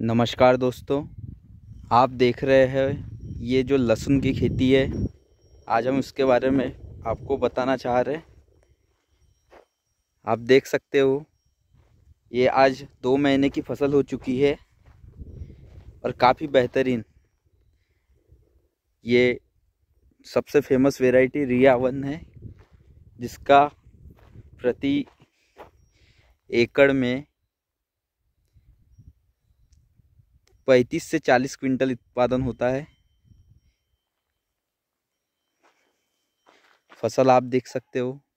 नमस्कार दोस्तों, आप देख रहे हैं ये जो लहसुन की खेती है। आज हम इसके बारे में आपको बताना चाह रहे हैं। आप देख सकते हो ये आज 2 महीने की फसल हो चुकी है और काफ़ी बेहतरीन। ये सबसे फेमस वैरायटी रिया 1 है, जिसका प्रति एकड़ में 35 से 40 क्विंटल उत्पादन होता है। फसल आप देख सकते हो।